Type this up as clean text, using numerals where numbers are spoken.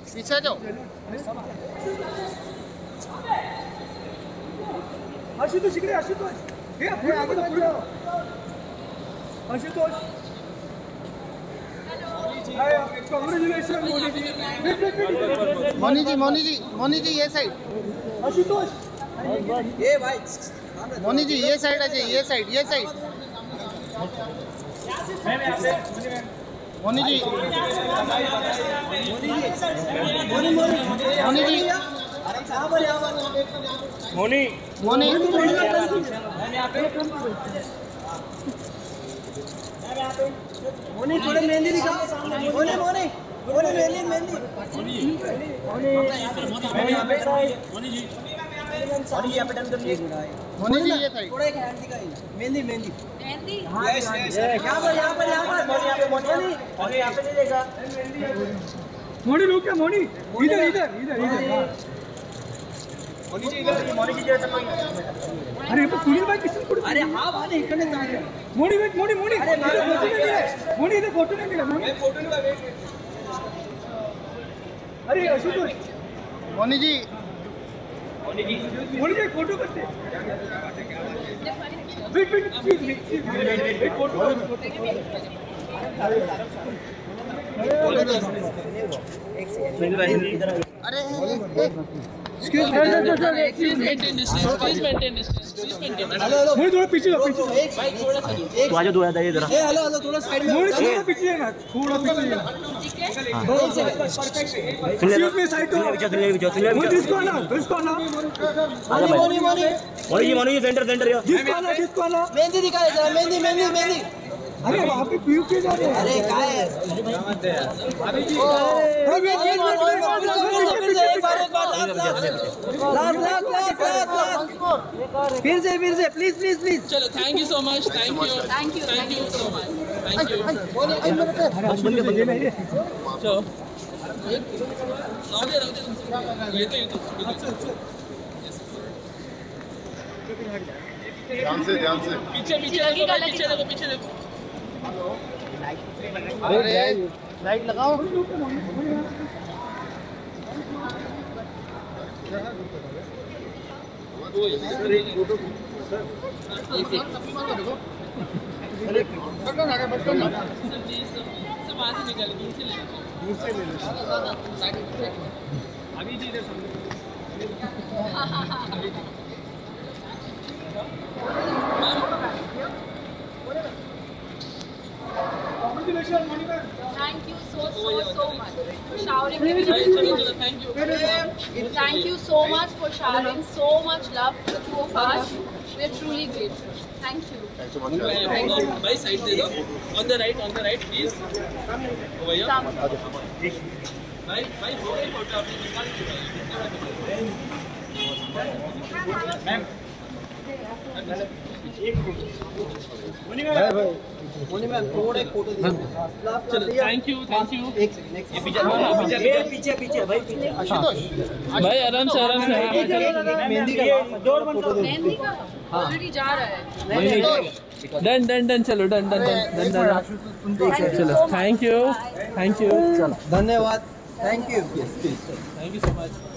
पीछे जाओ। आशुतोष इकडे, आशुतोष हे पुढे आगे आशुतोष। कांग्रेचुलेशन मोनी जी। मोनी जी ये साइड। आशुतोष ये भाई मोनी जी ये साइड आ जाइए, ये साइड। मोनी जी मोनी थोड़े मेहंदी दिखाओ। मोनी मेहंदी। मोनी यहाँ पे टर्न कर लिए। मोनी जी ये साइड। थोड़ा एक हैंड दिखाइए। मेहंदी। यहाँ पर मोनी यहाँ पे नहीं देगा। मोनी लोग क्या? मोनी इधर। मोनी जी इधर। अरे सुनील भाई किसने? अरे हाँ भाई इकडे जाए। मोनी अरे मोनी इधर फोटो नहीं मिला। फोटो नहीं वेट। अरे आशुतोष। मोनी जी फोटो करते। Wait photo. अरे excuse me maintain distance. Hello थोड़ा पीछे जाओ। तो आजा दो याद आइए जरा। हेलो थोड़ा साइड में। थोड़ा पीछे ना, थोड़ा पीछे। एक्सक्यूज मी साइड तो जिसको आना। मोनी सेंटर यार। जिसको आना मेहंदी दिखाए जरा। मेहंदी। अरे वहाँ पे व्यू के जा रहे हैं। अरे क्या है फिर से प्लीज। चलो thank you so much. Thank you so much. Thank you. चलो ये तो ध्यान से पीछे देखो। अरे लाइट लगाओ। दूर से ले लो। अभी जी इधर Thank you so much for showering me. Thank you so much for showering so much love to the two of us. We are truly grateful. Thank you. भाई साइड दे दो। On the right please. भैया भाई photo आपने निकाल ma'am. Moni ma'am थोड़ा एक photo दीजिए। चलो थैंक यू। एक पीछे भाई पीछे। भाई आराम से मेहंदी का ऑलरेडी जा रहा है। डन चलो डन। चलो थैंक यू। धन्यवाद। Thank you so much.